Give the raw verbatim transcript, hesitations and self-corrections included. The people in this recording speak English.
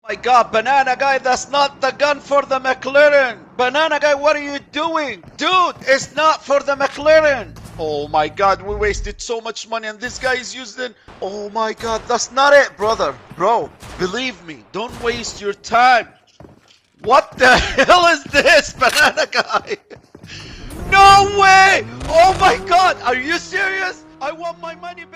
My god, Banana Guy, that's not the gun for the McLaren. Banana Guy, what are you doing? Dude, it's not for the McLaren. Oh my god, we wasted so much money and this guy is using... Oh my god, that's not it, brother. Bro, believe me, don't waste your time. What the hell is this, Banana Guy? No way! Oh my god, are you serious? I want my money back.